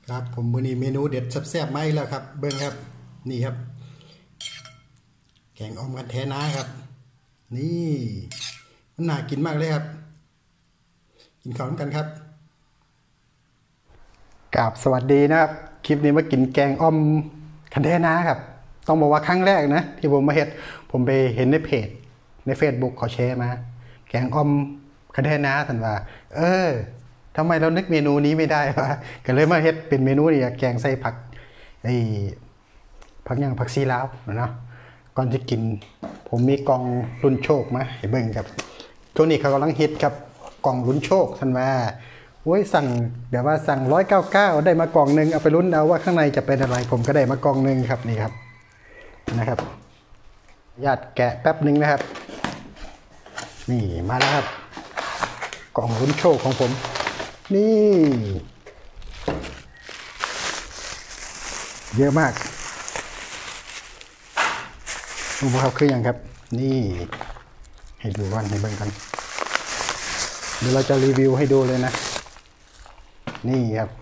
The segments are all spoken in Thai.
ครับผมมื้อนี้เมนูเด็ดแซ่บๆมาอีกแล้วครับเบิ้งครับนี่ครับแกงอ่อมกันแท้นาครับนี่มันน่ากินมากเลยครับกินข้าวกันครับกราบสวัสดีนะครับคลิปนี้มากินแกงอ่อมกันแท้นาครับต้องบอกว่าครั้งแรกนะที่ผมมาเฮ็ดผมไปเห็นในเพจใน Facebook เขาแชร์มาแกงอ่อมกันแท้นาท่านว่าทำไมเรานึกเมนูนี้ไม่ได้วะก็เลยมาเฮ็ดเป็นเมนูนี่แกงใส่ผักผักอย่างผักซีลาวเนาะก่อนจะกินผมมีกล่องลุ้นโชคมาให้เบิ่งครับช่วงนี้เขากำลังฮิตครับกล่องลุ้นโชคท่านว่าโอ้ยสั่งแบบว่าสั่ง199ได้มากล่องนึงเอาไปลุ้นเอาว่าข้างในจะเป็นอะไรผมก็ได้มากล่องนึงครับนี่ครับนะครับญาติแกะแป๊บนึงนะครับนี่มาแล้วครับกล่องลุ้นโชคของผมนี่เยอะมากดูครับคืออย่างครับนี่ให้ดูกันให้เบิ่งกันเดี๋ยวเราจะรีวิวให้ดูเลยนะนี่ครับ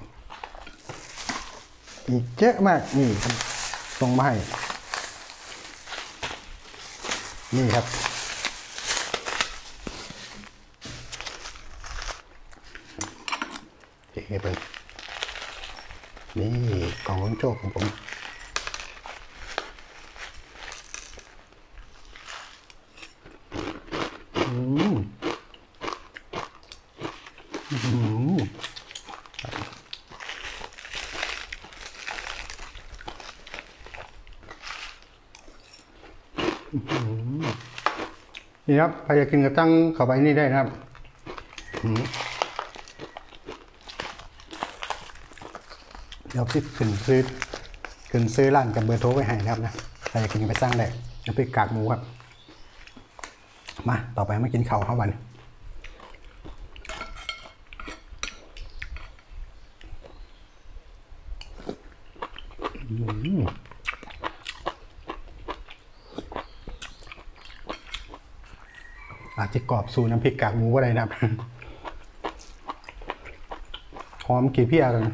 อีกเยอะมากนี่ส่งมาให้นี่ครับเห็นไหมนี่กล่องลุ้นโชคของผมนี่ครับใครอยากกินกระตั้งเข้าไปนี่ได้นะครับเดี๋ยวพี่ขึ้นซื้อร้านกับเบอร์โทรไว้ให้นะครับนะใครอยากกินไปสร้างได้น้ำพริกกากหมูครับมาต่อไปมากินข้าวเข้าวันอาจจะกรอบสูน้ำพริกกากหมูอะไรนะครับหอมกี่เพี้ยกัน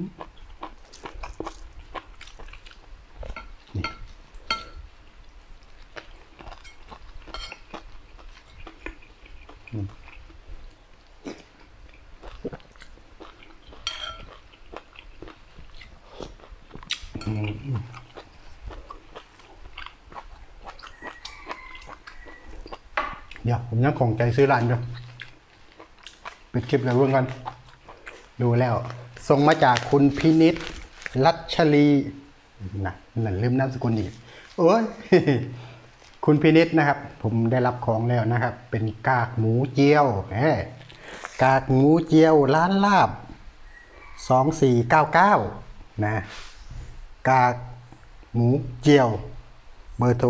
เดี๋ยวผมยังของใจซื้อร้านด้วยปิดคลิปเลยร่วมกันดูแล้วส่งมาจากคุณพินิจรัชลีนะนั่นลืมนามสกุลอีกโอ้ย คุณพินิจนะครับผมได้รับของแล้วนะครับเป็นกากหมูเจียวกากหมูเจียวร้านลาบ2499นะกากหมูเจียวเบอร์โทร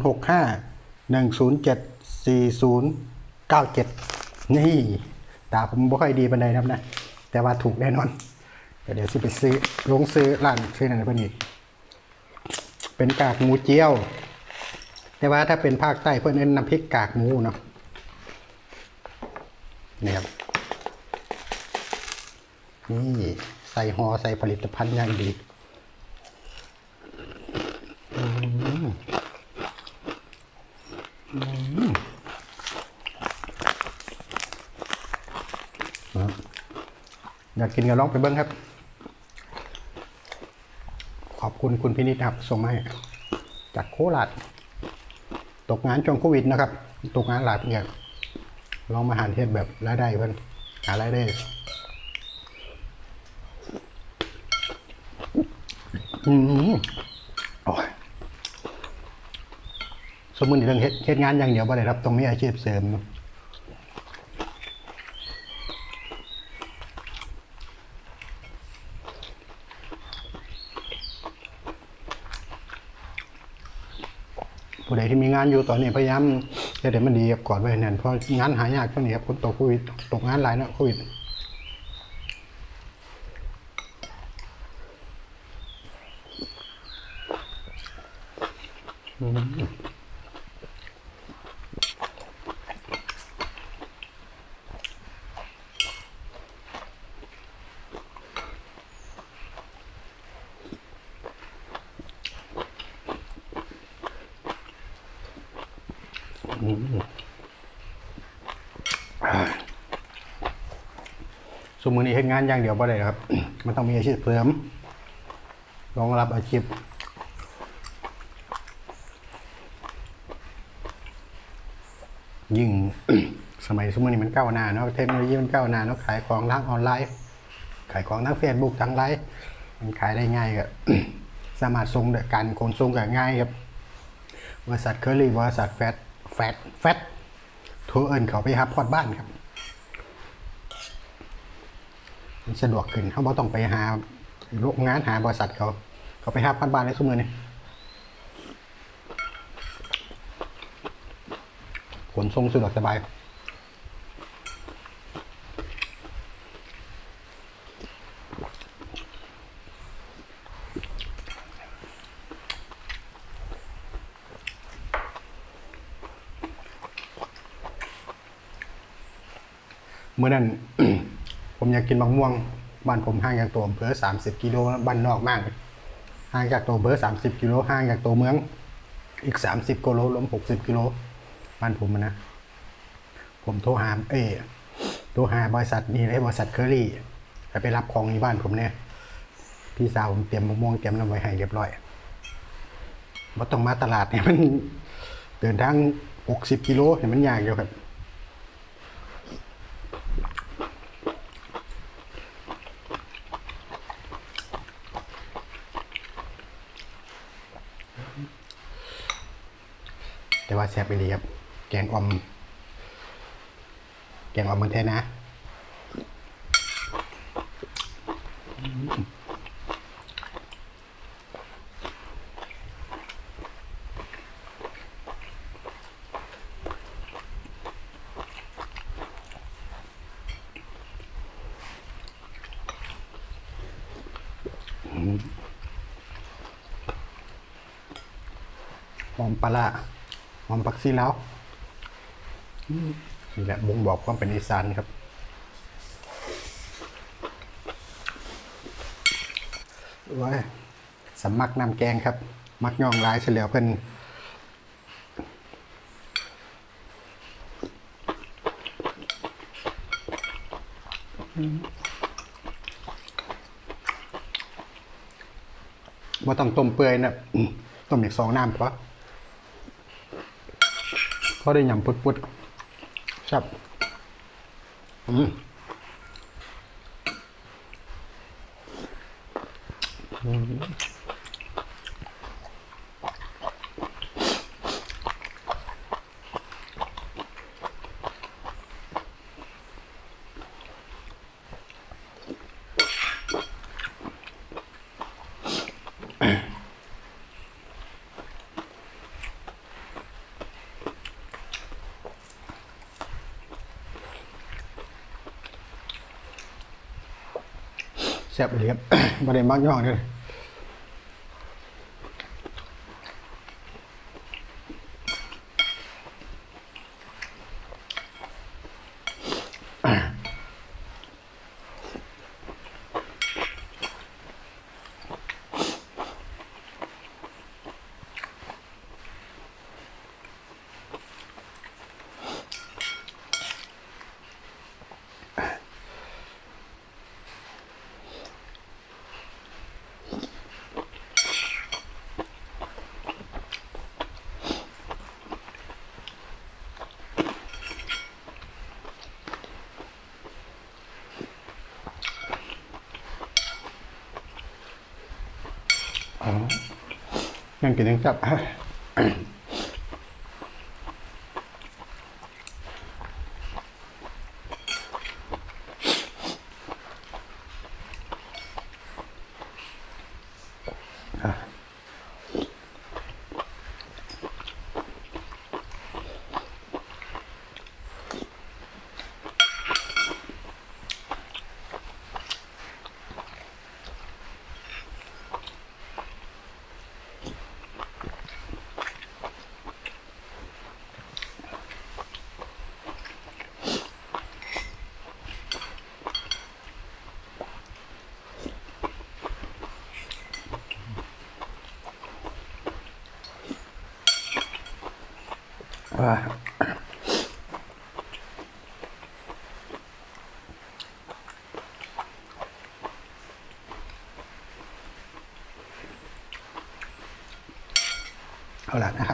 065-107-4097นี่ตาผมไม่ค่อยดีปานใดนะครับนะแต่ว่าถูกแน่นอนเดี๋ยวสิไปซื้อซื้อร้านซื้อไหนเพื่อนอีกเป็นกากหมูเจียวแต่ว่าถ้าเป็นภาคใต้เพื่อนเน้นน้ำพริกกากหมูเนาะนี่ครับนี่ใส่ห่อใส่ผลิตภัณฑ์อย่างดีอยากกินก็ลองไปเบิ้งครับขอบคุณคุณพินิจครับส่งมาให้จากโคราชตกงานช่วงโควิดนะครับตกงานหลายปีลองมาหาเทศแบบรายได้เพื่อนหารายได้โอ้ยสมมุติเรื่องเฮ็ดงานอย่างเดียวบ่ได้ครับต้องมีอาชีพเสริมผู้ใดที่มีงานอยู่ตอนนี้พยายามจะได้มันดีก่อนไว้แน่นเพราะงานหายากช่วงนี้ครับคนตกโควิดตกงานหลายนะโควิดสมมือนี้เฮ็ดงานอย่างเดียวบ่ได้ครับ มันต้องมีอาชีพเสริมรองรับอาชีพยิ่ง สมัยสมมือนี้มันก้าวหน้าเนาะเทคโนโลยีมันก้าวหน้าเนาะขายของทางออนไลน์ขายของทางเฟซบุ๊กทางไลน์มันขายได้ง่ายครับ สามารถส่งการขนส่งก็ง่ายครับบริษัทเคอรี่บริษัทแฟตโทรเอิญเขาไปหาพอดบ้านครับมันสะดวกขึ้นเขาไม่ต้องไปหาโรงงานหาบริษัทเขาไปหาพอดบ้านในสมือนี่ขนส่งสะดวกสบายเมื่อนั้น ผมอยากกินมะม่วงบ้านผมห่างจากตัวอำเภอ30 กิโลบ้านนอกมากห่างจากตัวอำเภอ30 กิโลห่างจากตัวเมืองอีก30 กิโลรวม60 กิโลบ้านผมนะผมโทรหาบริษัทนี่เลยบริษัทเคอรี่ไปรับของที่บ้านผมเนี่ยพี่สาวผมเตรียมมะม่วงเตรียมน้ำไว้ให้เรียบร้อยไม่ต้องมาตลาดเนี่ยมันเดินทาง60 กิโลเห็นมันยากอยู่ครับแต่ว่าแซ่บไปเลยครับแกงอ่อมเมืองแท้นะหอมปลาหอมผักซีลาวนี่แหละบ่งบอกความเป็นอีสานครับว้ยสำมักน้ำแกงครับมักย่องร้ายเฉลียวเพิ่นว่าต้องต้มเปื่อยนะต้มอีก2 น้ำเพราะเขาได้ยำปุดๆครับแซ่บเลยครับไม่ได้มักย่องเลยยังกินยังจับเอาละนะครับ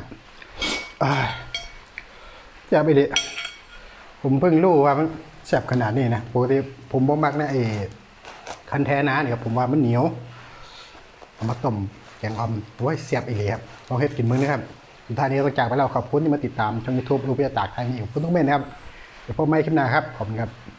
อย่าไปดิผมเพิ่งรู้ว่ามันแซ่บขนาดนี้นะปกติผมบ่มักนะคันแท้นะเนี่ยครับผมว่ามันเหนียวเอามาต้มแกงอ่อมโอ้ยแซ่บอีกเลยครับลองเฮ็ดกินมื้อนะครับสุดท้ายนี้ต้องจากไปแล้วขอบคุณที่มาติดตามช่อง YouTube รูปพิยาตากไทยนี่ขอบคุณทุกเม่นนะครับเดี๋ยวพบใหม่คลิปหน้าครับขอบคุณครับ